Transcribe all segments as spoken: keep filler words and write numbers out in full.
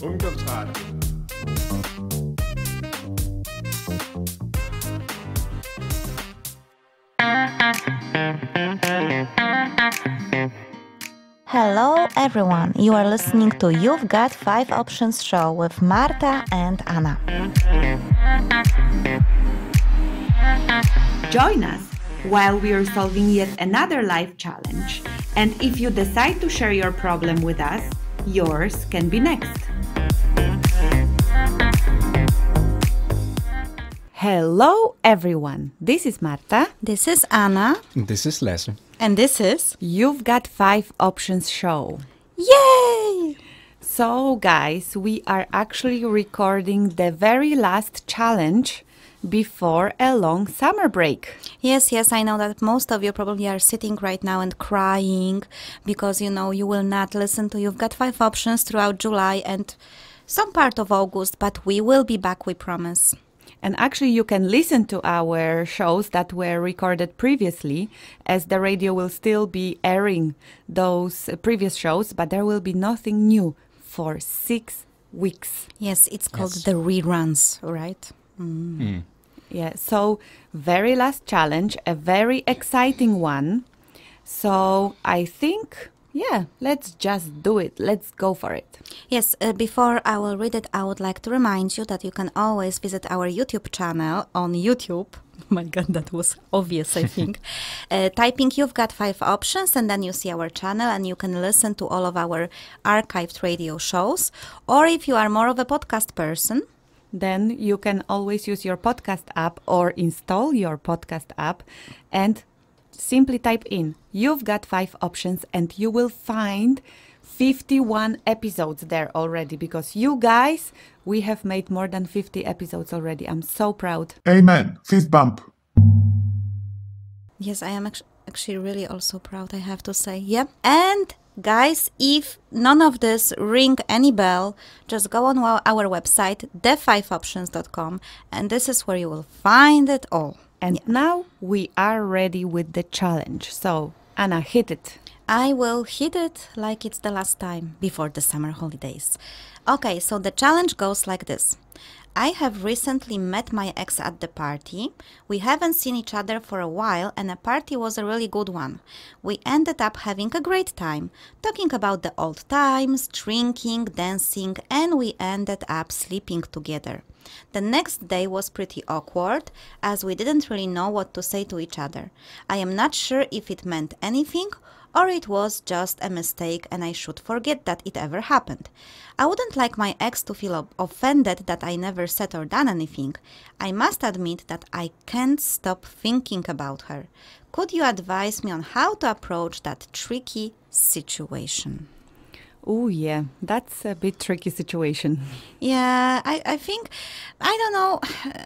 Ungdomsradio. Hello everyone, you are listening to You've Got Five Options show with Marta and Anna. Join us while we are solving yet another life challenge. And if you decide to share your problem with us, yours can be next. Hello everyone, this is Marta. This is Anna. This is Lasse. And this is You've Got Five Options show. Yay! So guys, we are actually recording the very last challenge before a long summer break. Yes, yes, I know that most of you probably are sitting right now and crying because, you know, you will not listen to You've Got Five Options throughout July and some part of August, but we will be back, we promise. And actually you can listen to our shows that were recorded previously, as the radio will still be airing those previous shows, but there will be nothing new for six weeks. Yes, it's called Yes. the reruns, right? Mm. Mm. Yeah, so very last challenge, a very exciting one. So I think, yeah, let's just do it. Let's go for it. Yes, uh, before I will read it, I would like to remind you that you can always visit our YouTube channel on YouTube. Oh my God, that was obvious, I think. uh, typing You've Got Five Options and then you see our channel and you can listen to all of our archived radio shows. Or if you are more of a podcast person, Then you can always use your podcast app or install your podcast app and simply type in You've Got Five Options and you will find fifty-one episodes there already, because you guys, we have made more than fifty episodes already. I'm so proud. Amen. Fist bump. yes, I am actu- actually really also proud, I have to say. Yep. And guys, if none of this ring any bell, just go on our, our website, the five options dot com, and this is where you will find it all. And now we are ready with the challenge. So, Anna, hit it. I will hit it like it's the last time before the summer holidays. Okay, so the challenge goes like this. I have recently met my ex at the party. We haven't seen each other for a while and the party was a really good one. We ended up having a great time, talking about the old times, drinking, dancing, and we ended up sleeping together. The next day was pretty awkward as we didn't really know what to say to each other. I am not sure if it meant anything or it was just a mistake and I should forget that it ever happened. I wouldn't like my ex to feel ob- offended that I never said or done anything. I must admit that I can't stop thinking about her. Could you advise me on how to approach that tricky situation? Oh, yeah, that's a bit tricky situation. Yeah, I, I think, I don't know,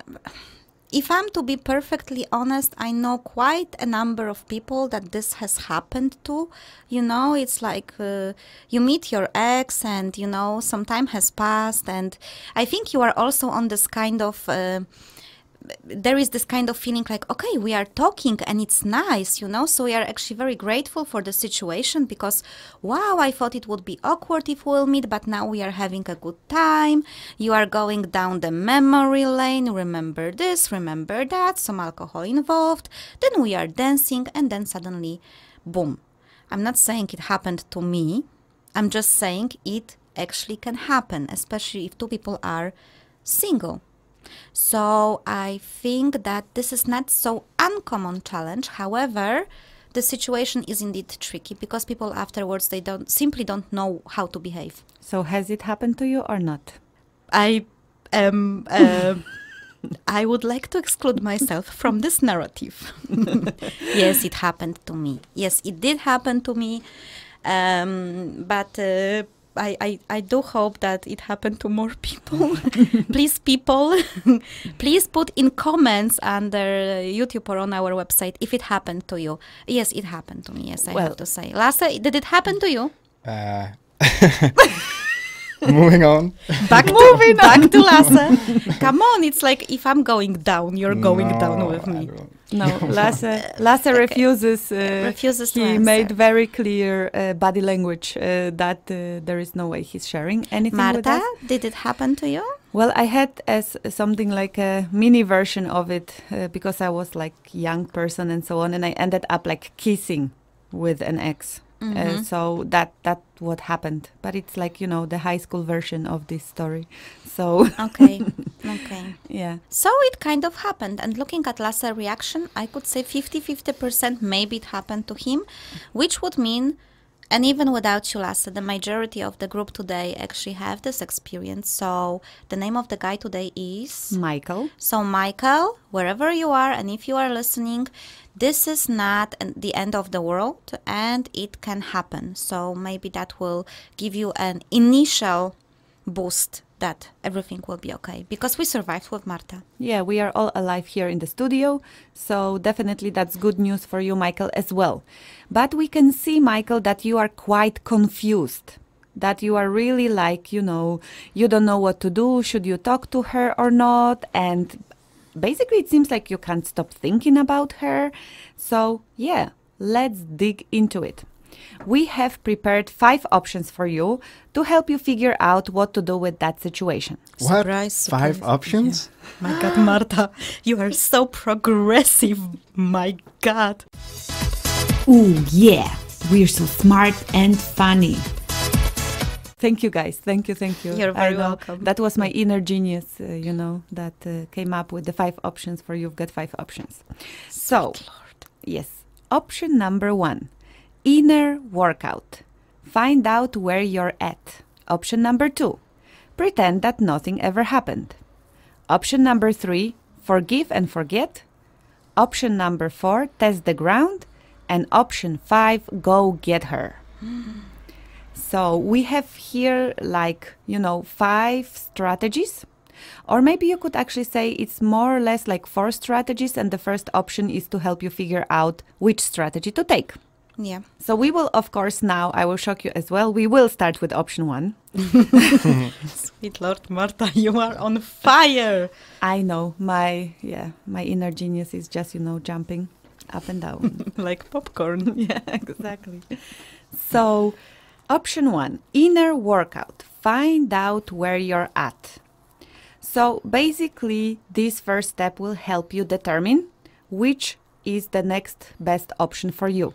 if I'm to be perfectly honest, I know quite a number of people that this has happened to. You know, it's like uh, you meet your ex and, you know, some time has passed and I think you are also on this kind of... Uh, there is this kind of feeling like, okay, we are talking and it's nice, you know, so we are actually very grateful for the situation because, wow, I thought it would be awkward if we'll meet, but now we are having a good time. You are going down the memory lane, remember this, remember that, some alcohol involved, then we are dancing and then suddenly, boom. I'm not saying it happened to me, I'm just saying it actually can happen, especially if two people are single. So I think that this is not so uncommon challenge. However, the situation is indeed tricky because people afterwards, they don't simply don't know how to behave. So has it happened to you or not? I um uh, I would like to exclude myself from this narrative. Yes, it happened to me. Yes, it did happen to me. Um, but uh, I, I, I do hope that it happened to more people. Please, people, please put in comments under YouTube or on our website if it happened to you. Yes, it happened to me. Yes, I Well- have to say. Lasse, did it happen to you? Uh, moving on. Back moving back to Lasse. Come on, it's like if I'm going down, you're going No, down with I me. don't- No, Lasse, Lasse refuses. Uh, Refuses to he answer. made very clear uh, body language uh, that uh, there is no way he's sharing anything with Marta, us. did it happen to you? Well, I had as something like a mini version of it uh, because I was like young person and so on, and I ended up like kissing with an ex. Uh, so that that what happened, but it's like, you know, the high school version of this story. So Okay, okay. yeah, So it kind of happened. And looking at Lasse's reaction, I could say fifty-fifty percent maybe it happened to him, which would mean, and even without you, Lasse, the majority of the group today actually have this experience. So the name of the guy today is... Michael. So Michael, wherever you are, and if you are listening, this is not an- the end of the world, and it can happen. So maybe that will give you an initial boost that everything will be okay, because we survived with Marta. Yeah, we are all alive here in the studio, so definitely that's good news for you, Michael, as well. But we can see, Michael, that you are quite confused, that you are really like, you know, you don't know what to do, should you talk to her or not, and basically it seems like you can't stop thinking about her. So yeah, let's dig into it. We have prepared five options for you to help you figure out what to do with that situation. What? Surprise, Five surprise. options? My God, Marta, you are so progressive. My God. Ooh, yeah, we're so smart and funny. Thank you, guys. Thank you, thank you. You're I very know welcome. That was my inner genius, uh, you know, that uh, came up with the five options for You've Got Five Options. So, yes, option number one, inner workout. Find out where you're at. Option number two, pretend that nothing ever happened. Option number three, forgive and forget. Option number four, test the ground. And option five, go get her. So we have here like, you know, five strategies. Or maybe you could actually say it's more or less like four strategies, and the first option is to help you figure out which strategy to take. Yeah. So we will, of course, now, I will shock you as well. We will start with option one. Sweet Lord Marta, you are on fire. I know my, yeah, my inner genius is just, you know, jumping up and down. Like popcorn. Yeah, exactly. So, option one, inner workout. Find out where you're at. So, basically, this first step will help you determine which is the next best option for you.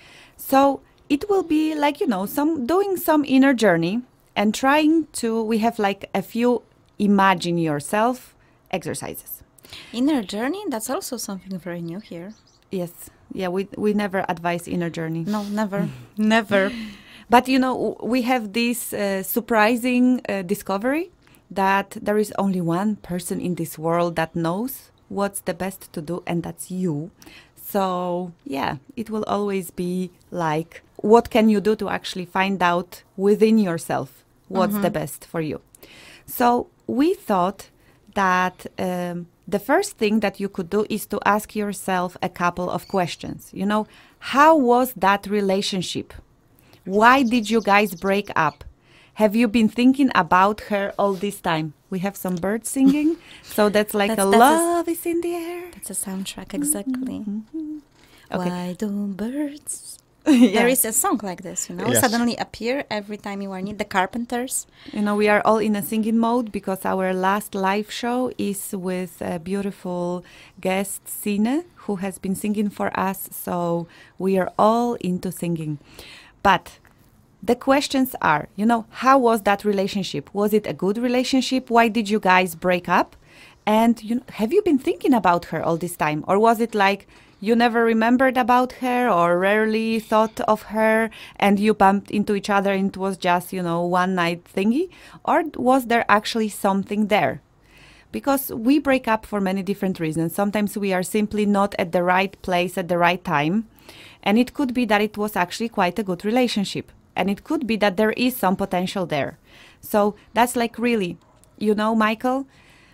So, it will be like, you know, some doing some inner journey and trying to, we have like a few imagine yourself exercises. Inner journey, that's also something very new here. Yes. Yeah, we we never advise inner journey. No, never. Never. But, you know, we have this uh, surprising uh, discovery that there is only one person in this world that knows what's the best to do, and that's you. So, yeah, it will always be like, what can you do to actually find out within yourself what's the best for you? So, we thought that um, the first thing that you could do is to ask yourself a couple of questions. You know, how was that relationship? Why did you guys break up? Have you been thinking about her all this time? We have some birds singing, so that's like That's- a that's a s- love is in the air. It's a soundtrack, exactly. Okay. Why do birds? Yeah. There is a song like this, you know, Yes. suddenly appear every time you are near the Carpenters. You know, we are all in a singing mode because our last live show is with a beautiful guest, Sine, who has been singing for us. So we are all into singing. But the questions are, you know, how was that relationship? Was it a good relationship? Why did you guys break up? And you know, have you been thinking about her all this time? Or was it like you never remembered about her or rarely thought of her and you bumped into each other and it was just, you know, one night thingy? Or was there actually something there? Because we break up for many different reasons. Sometimes we are simply not at the right place at the right time. And it could be that it was actually quite a good relationship. And it could be that there is some potential there. So that's like really, you know, Michael,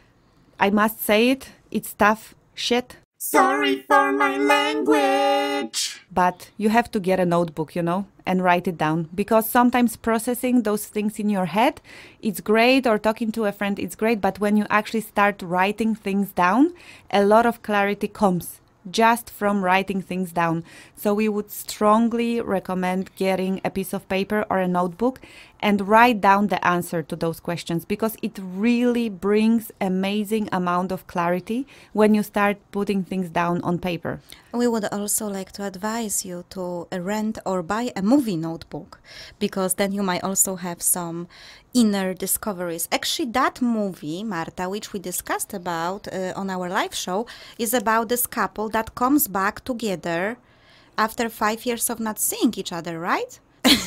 I must say it, it's tough shit. Sorry for my language. But you have to get a notebook, you know, and write it down. Because sometimes processing those things in your head, it's great, or talking to a friend, it's great. But when you actually start writing things down, a lot of clarity comes. just from writing things down. So we would strongly recommend getting a piece of paper or a notebook and write down the answer to those questions, because it really brings amazing amount of clarity when you start putting things down on paper. We would also like to advise you to uh, rent or buy a movie notebook, because then you might also have some inner discoveries. Actually, that movie, Marta, which we discussed about uh, on our live show, is about this couple that comes back together after five years of not seeing each other, right?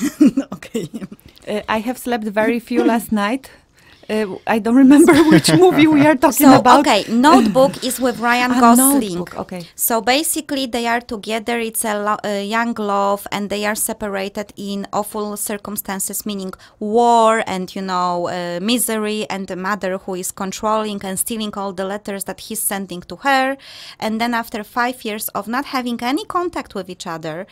Okay. Uh, I have slept very few last night. Uh, I don't remember which movie we are talking So, about. okay, Notebook is with Ryan Ah, Gosling. Notebook, okay. So basically they are together, it's a, lo- a young love, and they are separated in awful circumstances, meaning war and, you know, uh, misery, and the mother who is controlling and stealing all the letters that he's sending to her. And then after five years of not having any contact with each other,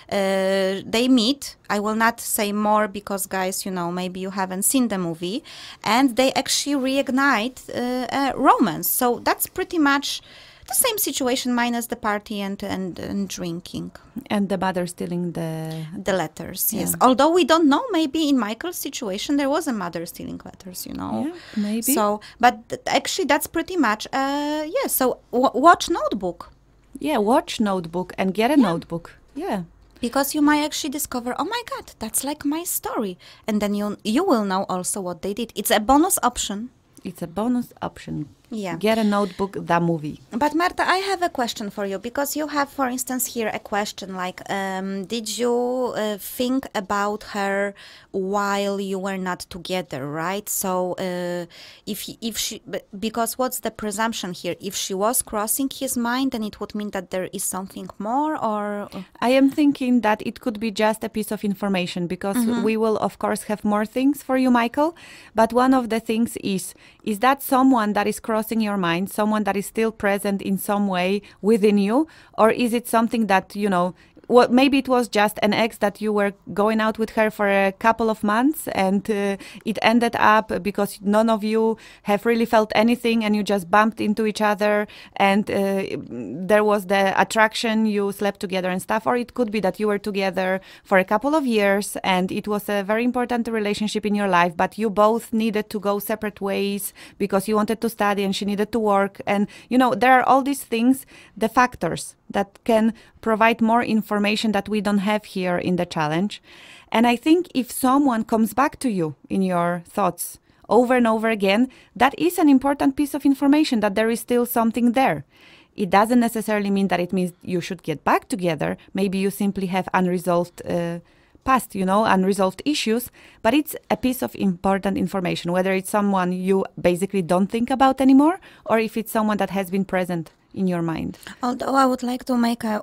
uh, they meet. I will not say more because, guys, you know, maybe you haven't seen the movie. And they actually reignite uh, a romance. So that's pretty much the same situation minus the party and, and, and drinking. And the mother stealing the... The letters, Yeah. yes. Although we don't know, maybe in Michael's situation there was a mother stealing letters, you know. Yeah, maybe. So, but th- actually that's pretty much, uh, yeah, so w- watch Notebook. Yeah, watch Notebook and get a notebook. Yeah. Because you might actually discover, oh my God, that's like my story. And then you you will know also what they did. It's a bonus option. It's a bonus option. Yeah. Get a notebook, the movie. But Marta, I have a question for you, because you have, for instance, here a question like, um, did you uh, think about her while you were not together, right? So uh, if if she, b- because what's the presumption here? If she was crossing his mind, then it would mean that there is something more, or I am thinking that it could be just a piece of information, because we will, of course, have more things for you, Michael. But one of the things is, is that someone that is crossing your mind, someone that is still present in some way within you? Or is it something that, you know, well, maybe it was just an ex that you were going out with her for a couple of months, and uh, it ended up because none of you have really felt anything, and you just bumped into each other, and uh, there was the attraction, you slept together and stuff. Or it could be that you were together for a couple of years and it was a very important relationship in your life, but you both needed to go separate ways because you wanted to study and she needed to work. And, you know, there are all these things, the factors that can provide more information that we don't have here in the challenge. And I think if someone comes back to you in your thoughts over and over again, that is an important piece of information, that there is still something there. It doesn't necessarily mean that it means you should get back together. Maybe you simply have unresolved uh, past, you know, unresolved issues, but it's a piece of important information, whether it's someone you basically don't think about anymore, or if it's someone that has been present in your mind. although I would like to make a,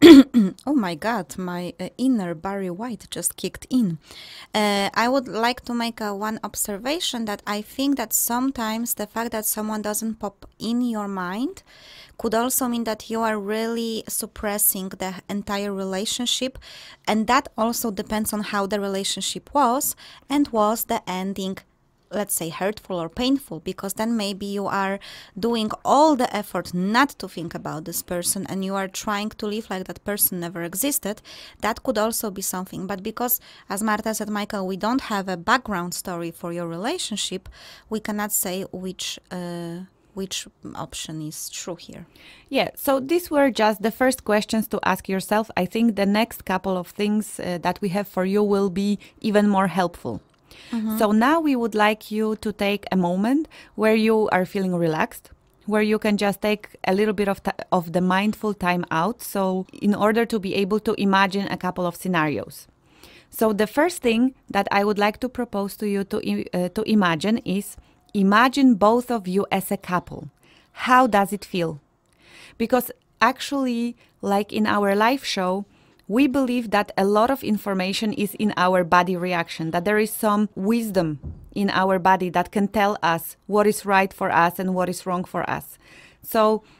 oh my God, my uh, inner Barry White just kicked in. Uh, I would like to make a one observation, that I think that sometimes the fact that someone doesn't pop in your mind could also mean that you are really suppressing the entire relationship, and that also depends on how the relationship was, and was the ending, let's say, hurtful or painful, because then maybe you are doing all the effort not to think about this person and you are trying to live like that person never existed. That could also be something. But because, as Marta said, Michael, we don't have a background story for your relationship, we cannot say which uh, which option is true here. Yeah, so these were just the first questions to ask yourself. I think the next couple of things uh, that we have for you will be even more helpful. So now we would like you to take a moment where you are feeling relaxed, where you can just take a little bit of, t- of the mindful time out. So in order to be able to imagine a couple of scenarios. So the first thing that I would like to propose to you to, i- uh, to imagine is, imagine both of you as a couple. How does it feel? Because actually, like in our live show, we believe that a lot of information is in our body reaction, that there is some wisdom in our body that can tell us what is right for us and what is wrong for us. So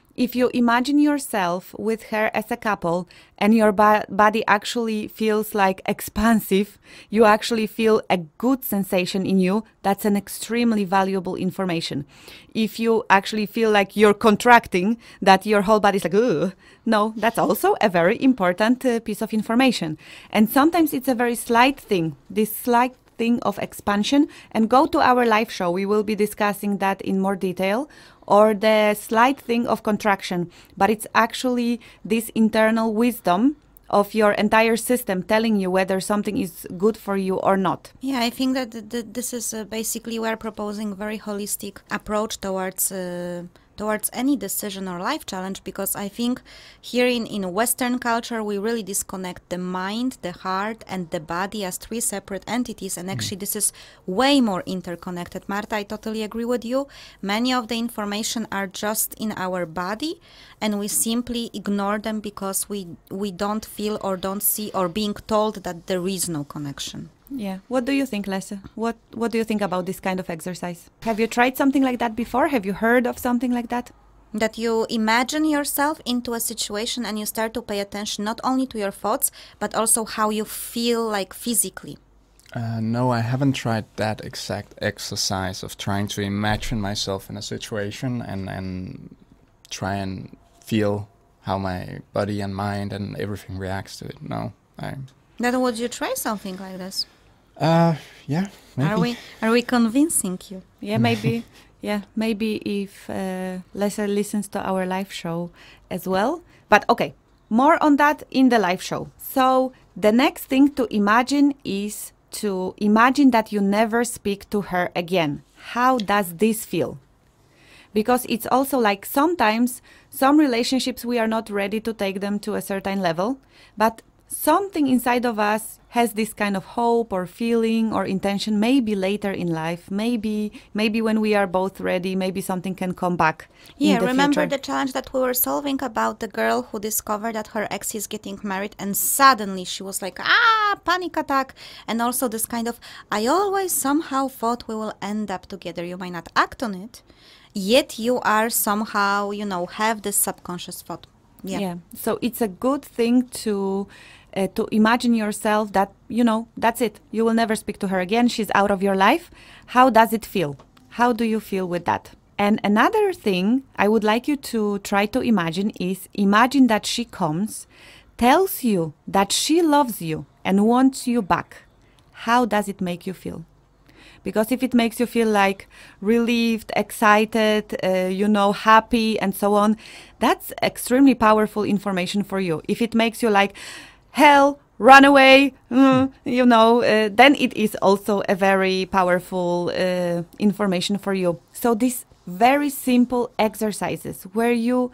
if you imagine yourself with her as a couple and your ba- body actually feels like expansive, you actually feel a good sensation in you, that's an extremely valuable information. If you actually feel like you're contracting, that your whole body's like, ugh, no, that's also a very important uh, piece of information. And sometimes it's a very slight thing, this slight thing of expansion. And go to our live show, we will be discussing that in more detail, or the slight thing of contraction, but it's actually this internal wisdom of your entire system telling you whether something is good for you or not. Yeah, I think that th- th- this is uh, basically we're proposing very holistic approach towards uh, towards any decision or life challenge, because I think here in, in Western culture we really disconnect the mind, the heart and the body as three separate entities, and actually this is way more interconnected. Marta, I totally agree with you. Many of the information are just in our body and we simply ignore them because we we don't feel or don't see or being told that there is no connection. Yeah. What do you think, Lesse? What What do you think about this kind of exercise? Have you tried something like that before? Have you heard of something like that? That you imagine yourself into a situation and you start to pay attention not only to your thoughts, but also how you feel like physically. Uh, no, I haven't tried that exact exercise of trying to imagine myself in a situation and, and try and feel how my body and mind and everything reacts to it. No, I... Then would you try something like this? Uh, yeah, maybe. Are we are we convincing you? Yeah, maybe. Yeah, maybe if uh, Lesse listens to our live show as well. But okay, more on that in the live show. So the next thing to imagine is to imagine that you never speak to her again. How does this feel? Because it's also like sometimes some relationships we are not ready to take them to a certain level, but something inside of us has this kind of hope or feeling or intention, maybe later in life, maybe maybe when we are both ready, maybe something can come back. Yeah, in the remember future. the challenge that we were solving about the girl who discovered that her ex is getting married and suddenly she was like, ah, panic attack. And also this kind of, I always somehow thought we will end up together. You might not act on it, yet you are somehow, you know, have this subconscious thought. Yeah. Yeah. So it's a good thing to uh, to imagine yourself that, you know, that's it. You will never speak to her again. She's out of your life. How does it feel? How do you feel with that? And another thing I would like you to try to imagine is imagine that she comes, tells you that she loves you and wants you back. How does it make you feel? Because if it makes you feel like relieved, excited, uh, you know, happy and so on, that's extremely powerful information for you. If it makes you like, hell, run away, mm, you know, uh, then it is also a very powerful uh, information for you. So these very simple exercises where you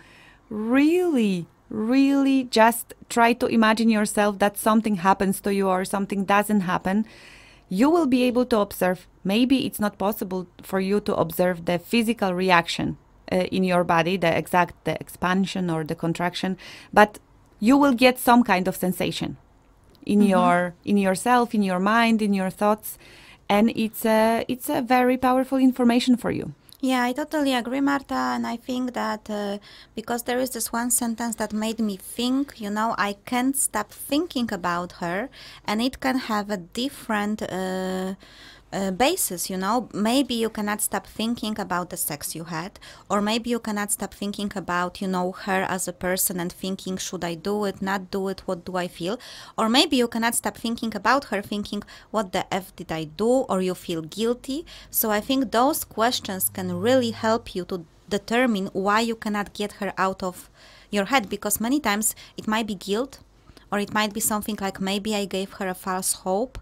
really, really just try to imagine yourself that something happens to you or something doesn't happen, you will be able to observe. Maybe it's not possible for you to observe the physical reaction uh, in your body, the exact the expansion or the contraction, but you will get some kind of sensation in mm-hmm. your in yourself, in your mind, in your thoughts, and it's a it's a very powerful information for you. Yeah, I totally agree, Marta, and I think that uh, because there is this one sentence that made me think, you know, I can't stop thinking about her, and it can have a different uh, uh, basis, you know. Maybe you cannot stop thinking about the sex you had, or maybe you cannot stop thinking about, you know, her as a person and thinking, should I do it, not do it, what do I feel? Or maybe you cannot stop thinking about her, thinking, what the F did I do? Or you feel guilty. So I think those questions can really help you to determine why you cannot get her out of your head, because many times it might be guilt, or it might be something like maybe I gave her a false hope.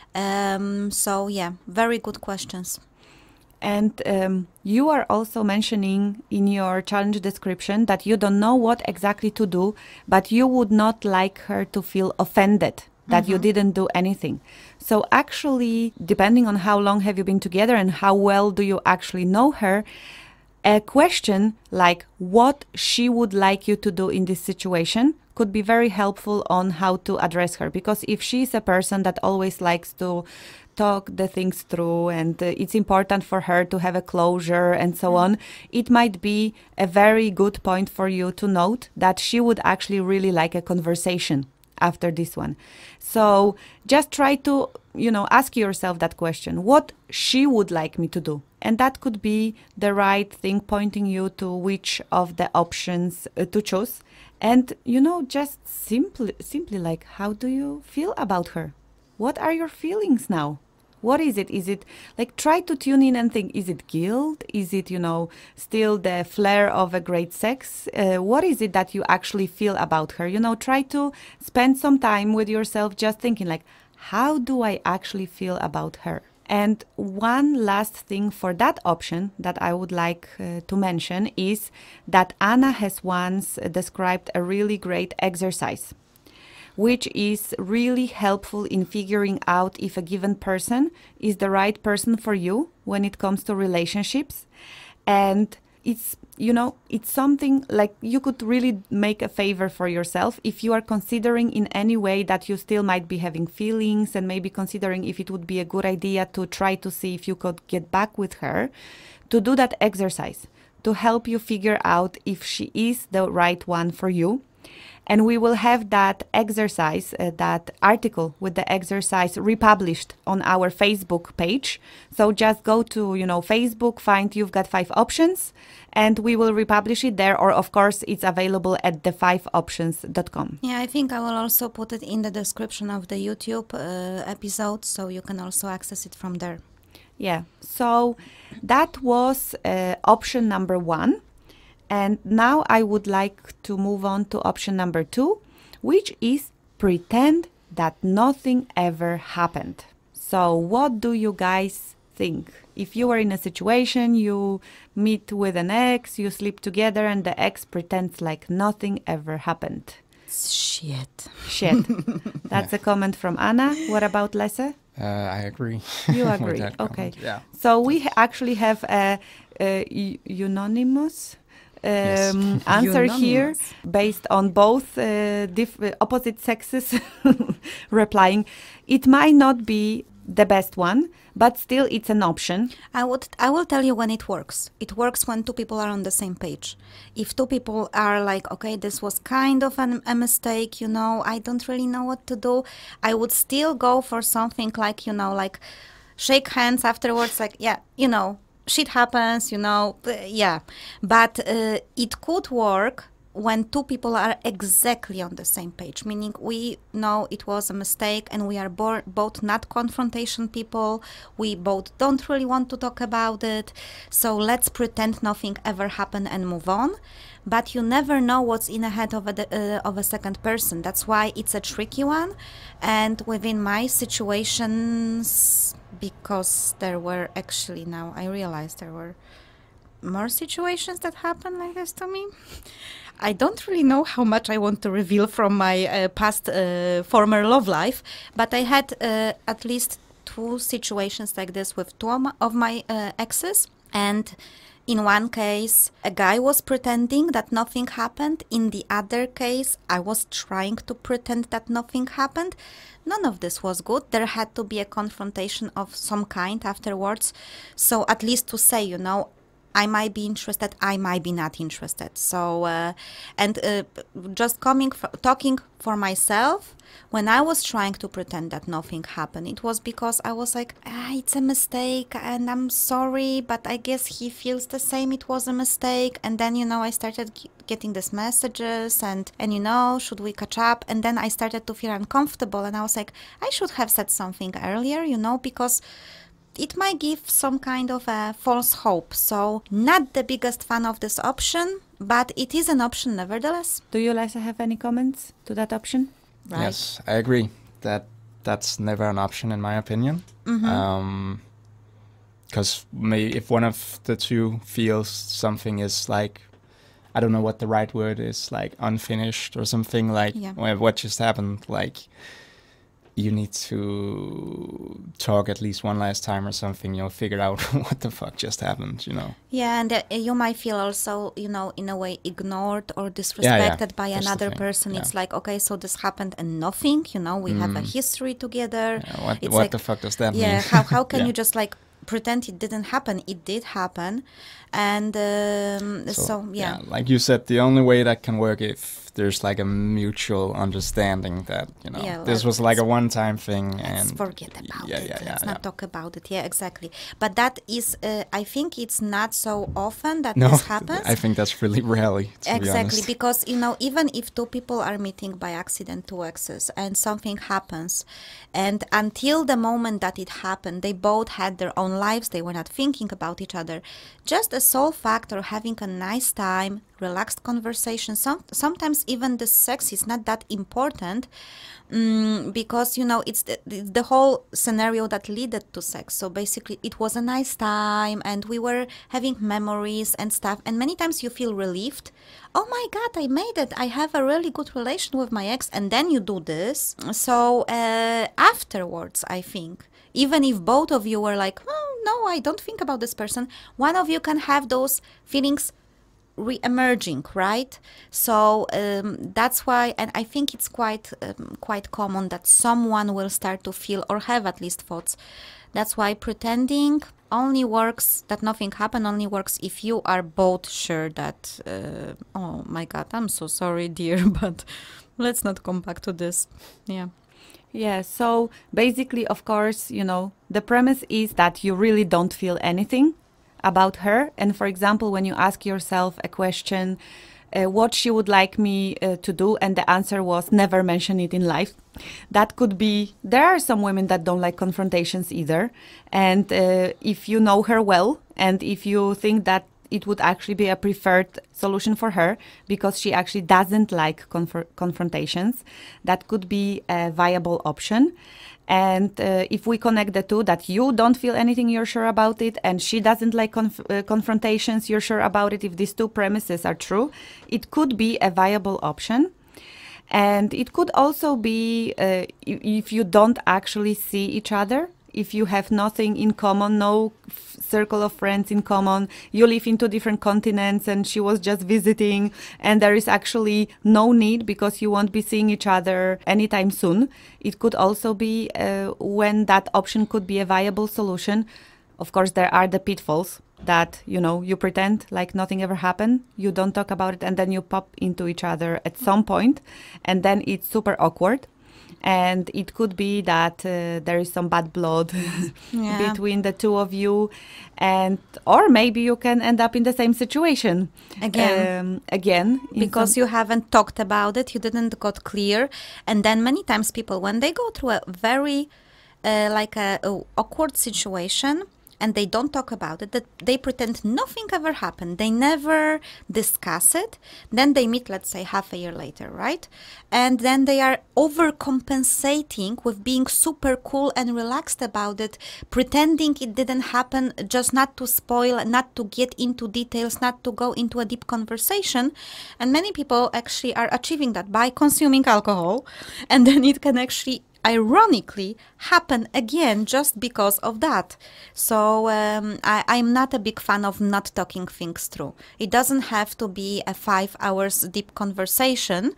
Um, so yeah, very good questions. And um, you are also mentioning in your challenge description that you don't know what exactly to do, but you would not like her to feel offended that mm-hmm. you didn't do anything. So actually, depending on how long have you been together and how well do you actually know her, a question like what she would like you to do in this situation could be very helpful on how to address her. Because if she's a person that always likes to talk the things through, and uh, it's important for her to have a closure and so on, it might be a very good point for you to note that she would actually really like a conversation after this one. So just try to, you know, ask yourself that question, what she would like me to do? And that could be the right thing, pointing you to which of the options uh, to choose. And, you know, just simply, simply like, how do you feel about her? What are your feelings now? What is it? Is it like, try to tune in and think, is it guilt? Is it, you know, still the flair of a great sex? Uh, what is it that you actually feel about her? You know, try to spend some time with yourself just thinking like, how do I actually feel about her? And one last thing for that option that I would like uh, to mention is that Anna has once described a really great exercise, which is really helpful in figuring out if a given person is the right person for you when it comes to relationships. And it's, you know, it's something like you could really make a favor for yourself if you are considering in any way that you still might be having feelings, and maybe considering if it would be a good idea to try to see if you could get back with her, to do that exercise to help you figure out if she is the right one for you. And we will have that exercise, uh, that article with the exercise republished on our Facebook page. So just go to, you know, Facebook, find You've Got Five Options, and we will republish it there. Or, of course, it's available at the five options dot com. Yeah, I think I will also put it in the description of the YouTube uh, episode, so you can also access it from there. Yeah, so that was uh, option number one. And now I would like to move on to option number two, which is pretend that nothing ever happened. So what do you guys think? If you are in a situation, you meet with an ex, you sleep together, and the ex pretends like nothing ever happened. Shit. Shit. That's a comment from Anna. What about Lasse? Uh, I agree. You with agree. that Okay. comment. Yeah. So we ha- actually have a, a u- unanimous um, Yes. answer Unanimous. here based on both uh, diff- uh, opposite sexes replying. It might not be the best one, but still it's an option. I would I will tell you when it works. It works when two people are on the same page. If two people are like, okay, this was kind of an, a mistake, you know, I don't really know what to do, I would still go for something like, you know, like shake hands afterwards, like, yeah, you know, shit happens, you know, uh, yeah. But uh, it could work when two people are exactly on the same page, meaning we know it was a mistake and we are bo- both not confrontation people, we both don't really want to talk about it, so let's pretend nothing ever happened and move on. But you never know what's in the head of a, uh, of a second person. That's why it's a tricky one. And within my situations, because there were actually, now I realize there were more situations that happened like this to me. I don't really know how much I want to reveal from my uh, past uh, former love life, but I had uh, at least two situations like this with two of my uh, exes. And in one case, a guy was pretending that nothing happened. In the other case, I was trying to pretend that nothing happened. None of this was good. There had to be a confrontation of some kind afterwards. So at least to say, you know, I might be interested, I might be not interested. So, uh, and uh, just coming, f- talking for myself, when I was trying to pretend that nothing happened, it was because I was like, ah, it's a mistake and I'm sorry, but I guess he feels the same, it was a mistake. And then, you know, I started g- getting these messages and, and, you know, should we catch up? And then I started to feel uncomfortable and I was like, I should have said something earlier, you know, because it might give some kind of a false hope. So not the biggest fan of this option, but it is an option nevertheless. Do you, Lisa, have any comments to that option? Right. Yes, I agree. That that's never an option in my opinion. Mm-hmm. Um, because may if one of the two feels something is like, I don't know what the right word is, like unfinished or something, like Yeah. wh- what just happened, like you need to talk at least one last time or something, you'll figure out what the fuck just happened, you know. Yeah, and uh, you might feel also, you know, in a way ignored or disrespected yeah. by That's the another thing, person. yeah. It's like, okay, so this happened and nothing, you know, we have a Mm. history together. Yeah, what It's what like, the fuck does that yeah, mean? how, how can Yeah. you just like pretend it didn't happen? It did happen. And um, so, yeah. Like you said, the only way that can work if there's like a mutual understanding that, you know, Yeah, this let- was like a let's- one-time thing. Let's And forget about yeah, it. yeah, yeah, Let's yeah. not talk about it. Yeah, exactly. But that is, uh, I think it's not so often that No, this happens. I think that's really rarely, to be Exactly, honest. because, you know, even if two people are meeting by accident, two exes, and something happens, and until the moment that it happened, they both had their own lives, they were not thinking about each other. Just the sole fact of having a nice time, relaxed conversation, some, sometimes even the sex is not that important. Mm, because, you know, it's the, the, the whole scenario that led to sex. So basically it was a nice time and we were having memories and stuff. And many times you feel relieved. Oh my God, I made it. I have a really good relation with my ex. And then you do this. So uh, afterwards, I think, even if both of you were like, oh, no, I don't think about this person, one of you can have those feelings re-emerging, right? So um, that's why, and I think it's quite um, quite common that someone will start to feel or have at least thoughts. That's why pretending only works, that nothing happened only works if you are both sure that, uh, oh my God, I'm so sorry, dear, but let's not come back to this. Yeah. Yeah, so basically, of course, you know, the premise is that you really don't feel anything about her. And for example, when you ask yourself a question, uh, what she would like me uh, to do, and the answer was never mention it in life, that could be, there are some women that don't like confrontations either. And uh, if you know her well, and if you think that it would actually be a preferred solution for her because she actually doesn't like conf- confrontations, that could be a viable option. And uh, if we connect the two, that you don't feel anything, you're sure about it, and she doesn't like conf- uh, confrontations, you're sure about it, if these two premises are true, it could be a viable option. And it could also be uh, if you don't actually see each other, if you have nothing in common, no f- circle of friends in common, you live in two different continents and she was just visiting, and there is actually no need because you won't be seeing each other anytime soon. It could also be uh, when that option could be a viable solution. Of course, there are the pitfalls that, you know, you pretend like nothing ever happened, you don't talk about it, and then you pop into each other at some point, and then it's super awkward. And it could be that uh, there is some bad blood Yeah. between the two of you, and or maybe you can end up in the same situation Again. um, again in Because some- you haven't talked about it, you didn't got clear, and then many times people, when they go through a very uh, like a, a awkward situation and they don't talk about it, that they pretend nothing ever happened, they never discuss it, then they meet, let's say, half a year later, right? And then they are overcompensating with being super cool and relaxed about it, pretending it didn't happen, just not to spoil, not to get into details, not to go into a deep conversation. And many people actually are achieving that by consuming alcohol, and then it can actually ironically happen again just because of that. So um, I, I'm not a big fan of not talking things through. It doesn't have to be a five hours deep conversation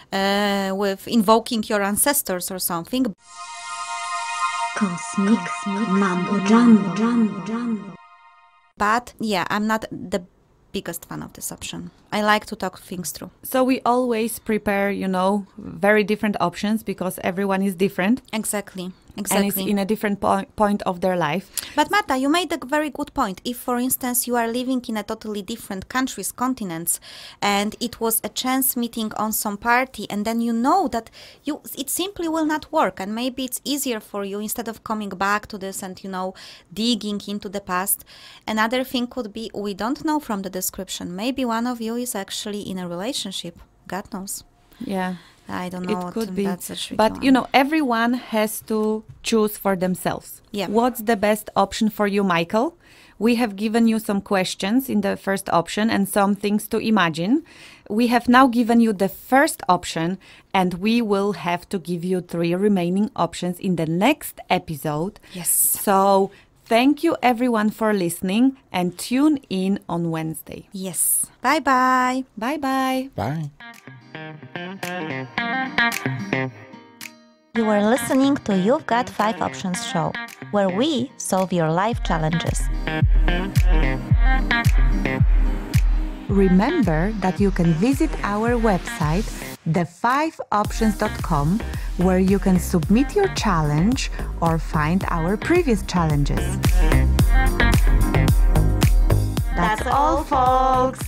uh, with invoking your ancestors or something. Cosmic, Mambo Jumbo, Jumbo, Jumbo. But yeah, I'm not the biggest fan of this option. I like to talk things through. so we always prepare, you know, very different options because everyone is different Exactly. and is Exactly. in a different po- point of their life. But Marta, you made a very good point. If, for instance, you are living in a totally different countries, continents, and it was a chance meeting on some party, and then you know that you it simply will not work, and maybe it's easier for you instead of coming back to this and, you know, digging into the past. Another thing could be, we don't know from the description, maybe one of you is actually in a relationship. God knows. Yeah. I don't know. It what could to- be. That's a tricky But, one. you know, everyone has to choose for themselves. Yeah. What's the best option for you, Michael? We have given you some questions in the first option and some things to imagine. We have now given you the first option, and we will have to give you three remaining options in the next episode. Yes. So thank you everyone for listening, and tune in on Wednesday. Yes. Bye-bye. Bye-bye. Bye. You are listening to You've Got Five Options show, where we solve your life challenges. Remember that you can visit our website, the five options dot com, where you can submit your challenge or find our previous challenges. That's all, folks!